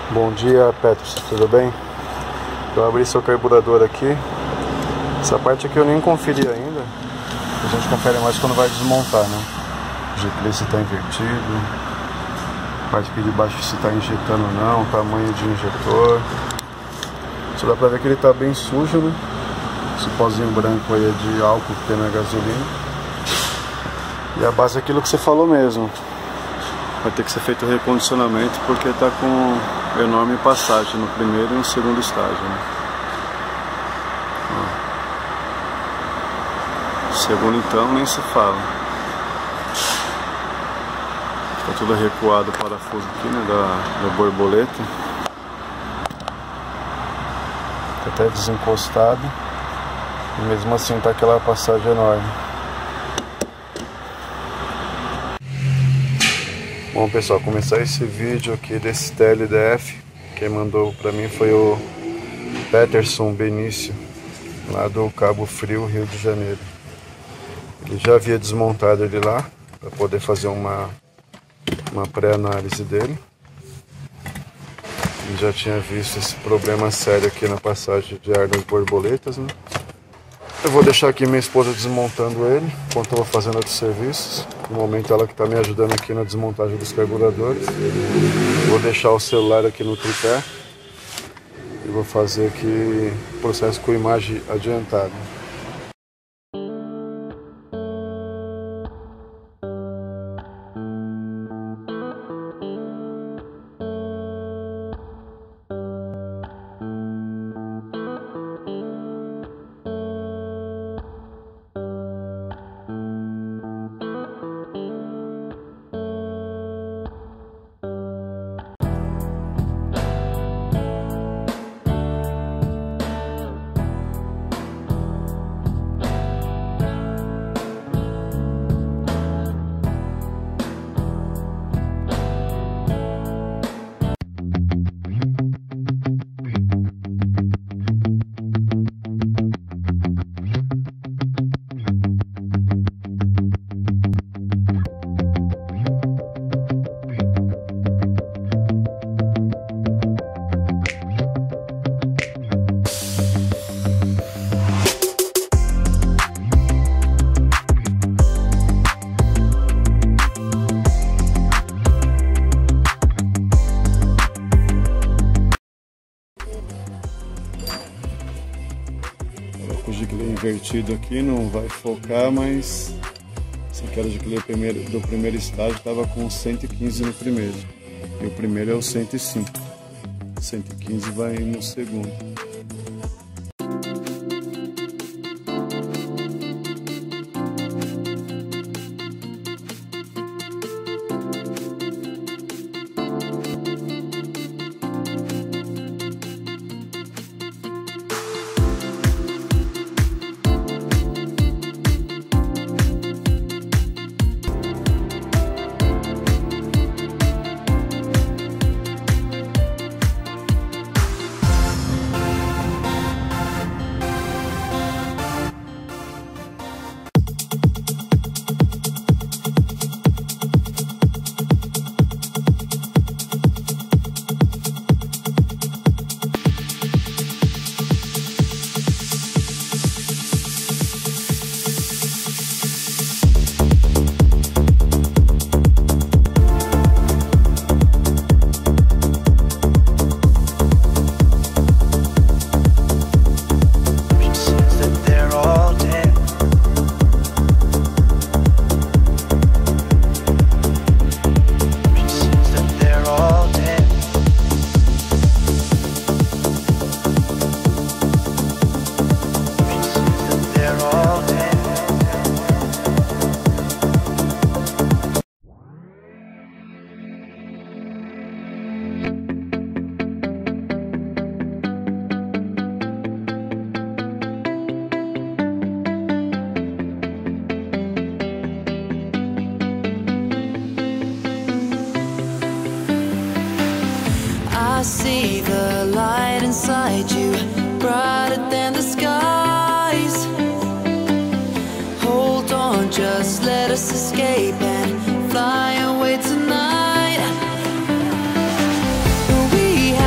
Bom dia, Petros, tudo bem? Eu abri seu carburador aqui. Essa parte aqui eu nem conferi ainda. A gente confere mais quando vai desmontar, né? O GPL se está invertido, a parte aqui de baixo se está injetando ou não, o tamanho de injetor. Só dá pra ver que ele está bem sujo, né? Esse pozinho branco aí é de álcool que tem na gasolina. E a base é aquilo que você falou mesmo. Vai ter que ser feito o recondicionamento porque está com enorme passagem no primeiro e no segundo estágio, né? Segundo então nem se fala. Está tudo recuado o parafuso aqui, né, da borboleta. Está até desencostado. E mesmo assim está aquela passagem enorme. Bom pessoal, começar esse vídeo aqui desse TLDF, quem mandou pra mim foi o Peterson Benício, lá do Cabo Frio, Rio de Janeiro. Ele já havia desmontado ele lá, para poder fazer uma pré-análise dele. Ele já tinha visto esse problema sério aqui na passagem de ar das borboletas, né? Eu vou deixar aqui minha esposa desmontando ele, enquanto eu vou fazendo outros serviços. No momento ela que está me ajudando aqui na desmontagem dos carburadores. Vou deixar o celular aqui no tripé. E vou fazer aqui o processo com imagem adiantada. O giclê invertido aqui não vai focar, mas esse aqui era o giclê do primeiro estágio, estava com 115 no primeiro, e o primeiro é o 105, 115 vai no segundo. see the light inside you, brighter than the skies. Hold on, just let us escape and fly away tonight. We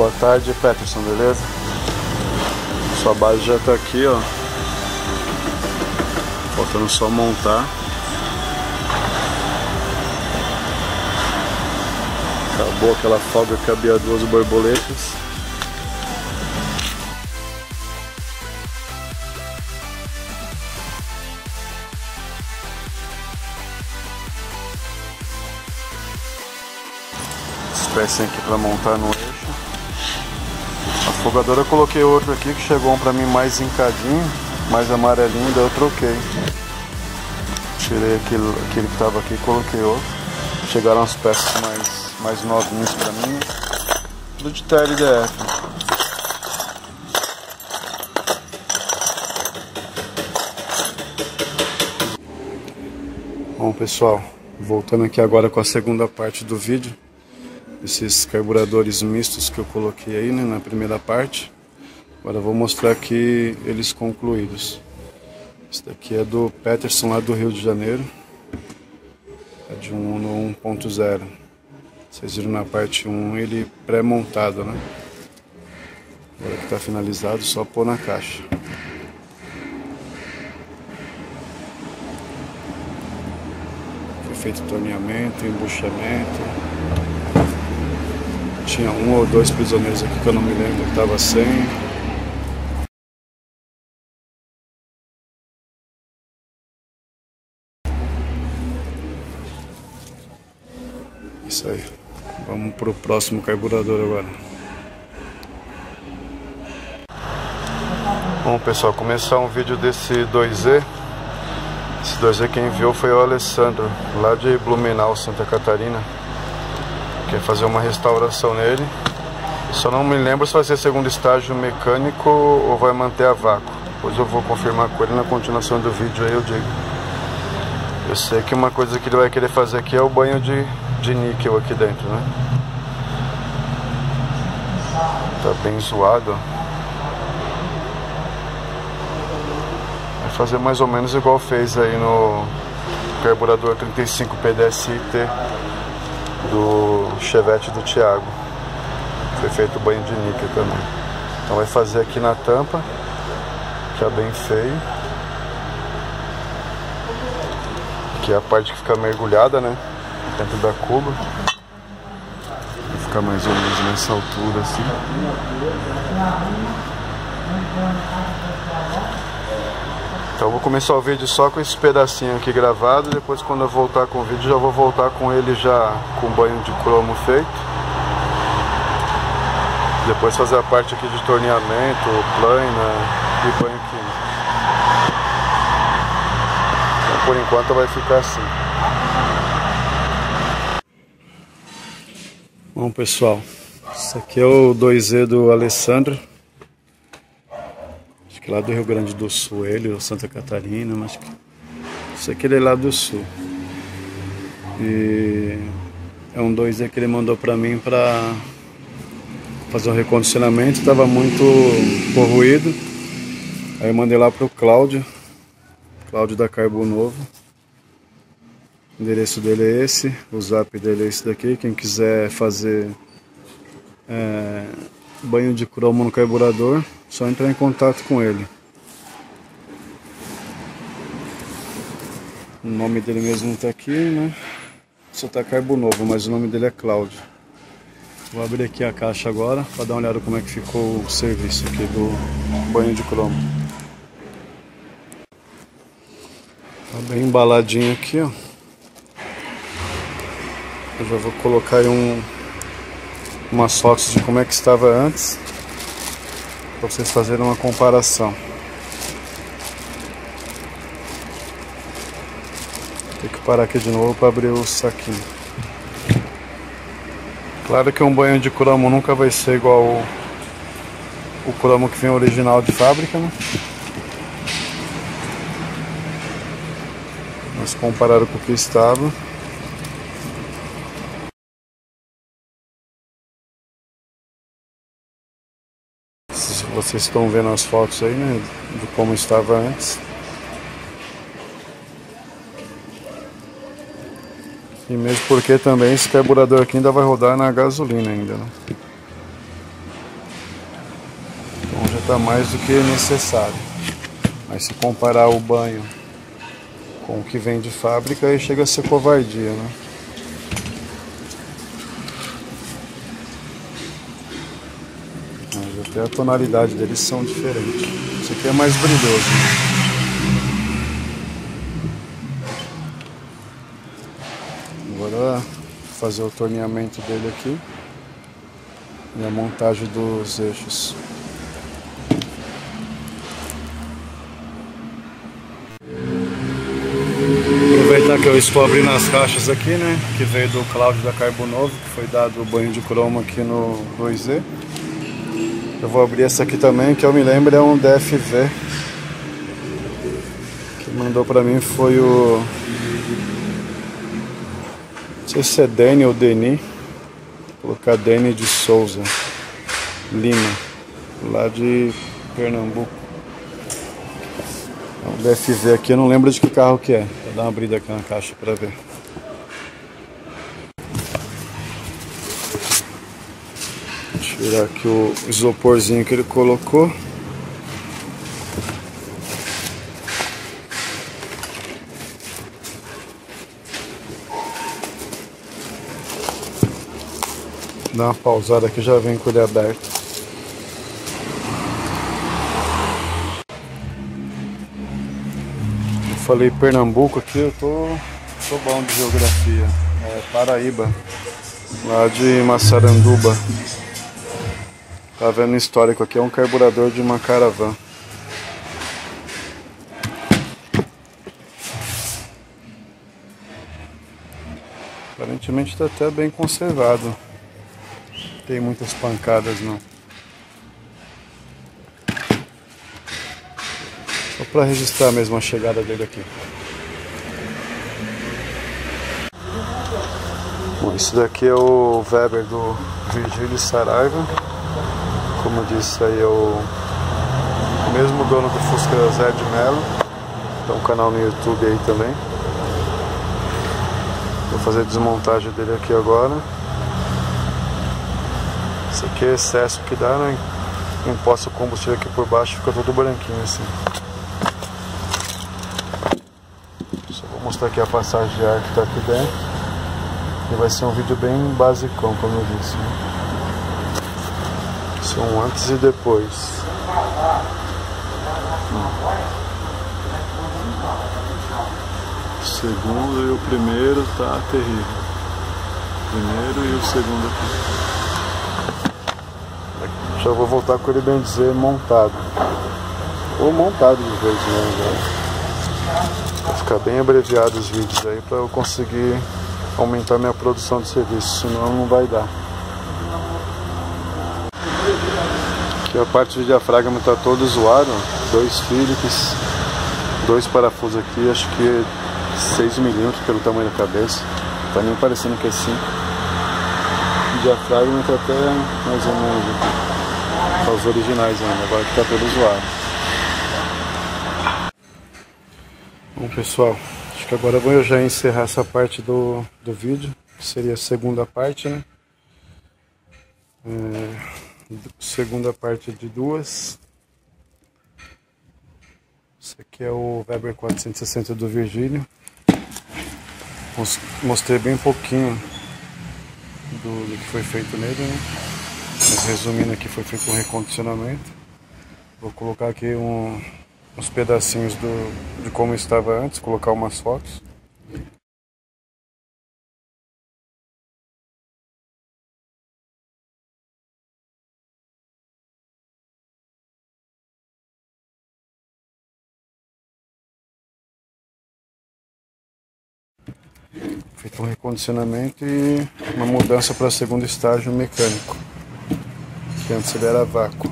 Boa tarde, Peterson, beleza? Sua base já tá aqui, ó. Faltando só montar. Acabou aquela folga que cabia 2 borboletas. Pecinha aqui para montar no eixo. A fogadora eu coloquei outro aqui que chegou um para mim mais zincadinho, mais amarelinho, daí eu troquei. Tirei aquele que estava aqui e coloquei outro. Chegaram as peças mais novinhas para mim. Tudo de TLDF. Bom, pessoal, voltando aqui agora com a segunda parte do vídeo. Esses carburadores mistos que eu coloquei aí, né, na primeira parte. Agora eu vou mostrar aqui eles concluídos. Esse daqui é do Peterson, lá do Rio de Janeiro. É de um Uno 1.0. Vocês viram na parte 1 ele pré-montado, né? Agora que está finalizado, só pôr na caixa. Foi feito torneamento, embuchamento. Tinha 1 ou 2 prisioneiros aqui que eu não me lembro que estava sem. Isso aí. Vamos pro próximo carburador agora. Bom, pessoal, começar um vídeo desse 2Z. Esse 2Z quem enviou foi o Alessandro, lá de Blumenau, Santa Catarina. Quer fazer uma restauração nele. Só não me lembro se vai ser segundo estágio mecânico ou vai manter a vácuo. Depois eu vou confirmar com ele na continuação do vídeo, aí eu digo. Eu sei que uma coisa que ele vai querer fazer aqui é o banho de níquel aqui dentro, né? Tá bem zoado. Vai fazer mais ou menos igual fez aí no carburador 35 PDSI-T do Chevette do Thiago. Foi feito banho de níquel também. Então vai fazer aqui na tampa, que é bem feio. Aqui é a parte que fica mergulhada, né, dentro da cuba. Vai ficar mais ou menos nessa altura assim. Então eu vou começar o vídeo só com esse pedacinho aqui gravado. Depois, quando eu voltar com o vídeo, já vou voltar com ele já com banho de cromo feito. Depois fazer a parte aqui de torneamento, plana e banho químico. Então, por enquanto vai ficar assim. Bom, pessoal, esse aqui é o 2Z do Alessandro. Que lá do Rio Grande do Sul, ele ou Santa Catarina, mas isso aqui ele é lá do Sul. E é um 2Z que ele mandou pra mim pra fazer um recondicionamento, estava muito corroído. Aí eu mandei lá pro Cláudio da Carbo Novo. O endereço dele é esse, o zap dele é esse daqui. Quem quiser fazer banho de cromo no carburador, só entrar em contato com ele. O nome dele mesmo não tá aqui, né? Só tá Carbo Novo, mas o nome dele é Cláudio. Vou abrir aqui a caixa agora para dar uma olhada como é que ficou o serviço aqui do banho de cromo. Tá bem embaladinho aqui, ó. Eu já vou colocar aí umas fotos de como é que estava antes, para vocês fazerem uma comparação. Tem que parar aqui de novo para abrir o saquinho. Claro que um banho de cromo nunca vai ser igual o cromo que vem original de fábrica, né? Mas comparado com o que estava, vocês estão vendo as fotos aí, né, de como estava antes. E mesmo porque também esse carburador aqui ainda vai rodar na gasolina ainda, né? tá mais do que necessário. Mas se comparar o banho com o que vem de fábrica, aí chega a ser covardia, né? Mas até a tonalidade deles são diferentes. Esse aqui é mais brilhoso. Agora fazer o torneamento dele aqui e a montagem dos eixos. Aproveitar que eu estou abrindo as caixas aqui, né, que veio do Cláudio da Carbonovo, que foi dado o banho de cromo aqui no 2Z. Eu vou abrir essa aqui também, que eu me lembro é um DFV. Quem mandou pra mim foi o... não sei se é Deni ou Deni. Vou colocar Deni de Souza Lima, lá de Pernambuco. É um DFV aqui, eu não lembro de que carro que é. Vou dar uma abrida aqui na caixa pra ver. Tirar aqui o isoporzinho que ele colocou. Dá uma pausada aqui, já vem com ele aberto. Eu falei Pernambuco aqui, eu tô bom de geografia. É Paraíba, lá de Massaranduba. Tá vendo o histórico aqui, é um carburador de uma Caravan. Aparentemente está até bem conservado. Não tem muitas pancadas não. Só para registrar mesmo a chegada dele aqui. Bom, esse daqui é o Weber do Virgílio Saraiva. Como eu disse, aí é o mesmo dono do Fusca Zé de Mello. Tem um canal no YouTube aí também. Vou fazer a desmontagem dele aqui agora. Esse aqui é excesso que dá, né? Imposto o combustível aqui por baixo, fica todo branquinho assim. Só vou mostrar aqui a passagem de ar que está aqui dentro. E vai ser um vídeo bem basicão, como eu disse, né? São antes e depois. O segundo e o primeiro tá terrível. O primeiro e o segundo aqui. Já vou voltar com ele, bem dizer, montado. Ou montado de vez, né? Vai ficar bem abreviado os vídeos aí para eu conseguir aumentar minha produção de serviço, senão não vai dar. Aqui a parte do diafragma está todo zoado, 2 Phillips, 2 parafusos aqui, acho que 6 mm pelo tamanho da cabeça, tá nem parecendo que é 5. O diafragma está até mais ou menos aqui, tá os originais ainda, agora que está todo zoado. Bom pessoal, acho que agora eu vou já encerrar essa parte do vídeo, que seria a segunda parte, né? Segunda parte de 2. Esse aqui é o Weber 460 do Virgílio. Mostrei bem pouquinho do que foi feito nele, né? Mas resumindo aqui, foi feito um recondicionamento. Vou colocar aqui uns pedacinhos de como estava antes, colocar umas fotos. Feito um recondicionamento e uma mudança para o segundo estágio mecânico, que antes ele era vácuo.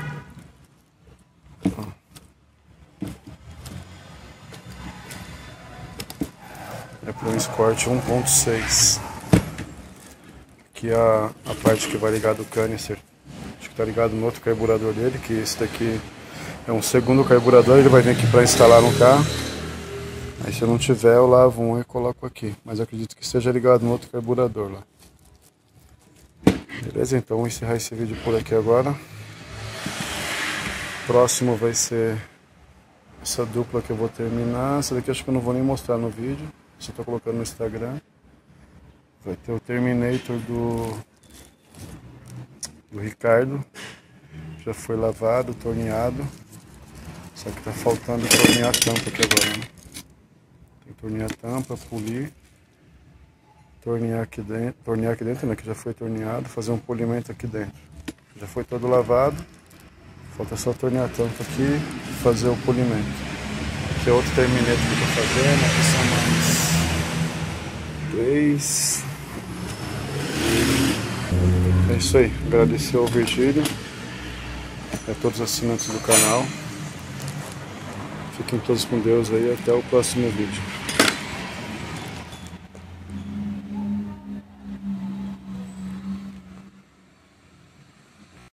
É para um Escort 1.6. Aqui a parte que vai ligar do canister, acho que está ligado no outro carburador dele, que esse daqui é um segundo carburador, ele vai vir aqui para instalar no carro. Aí se eu não tiver, eu lavo um e coloco aqui. Mas eu acredito que esteja ligado no outro carburador lá. Beleza? Então vou encerrar esse vídeo por aqui agora. próximo vai ser essa dupla que eu vou terminar. Essa daqui acho que eu não vou nem mostrar no vídeo, só tô colocando no Instagram. Vai ter o Terminator do Ricardo. Já foi lavado, torneado. Só que tá faltando tornear a tampa aqui agora, né? Tem que tornear a tampa, polir. Tornear aqui dentro, né? Que já foi torneado. Fazer um polimento aqui dentro. Já foi todo lavado. Falta só tornear a tampa aqui e fazer o polimento. Aqui é outro Terminator que eu tô fazendo. Aqui são mais 3. É isso aí. Agradecer ao Virgílio. A todos os assinantes do canal. Fiquem todos com Deus aí. Até o próximo vídeo.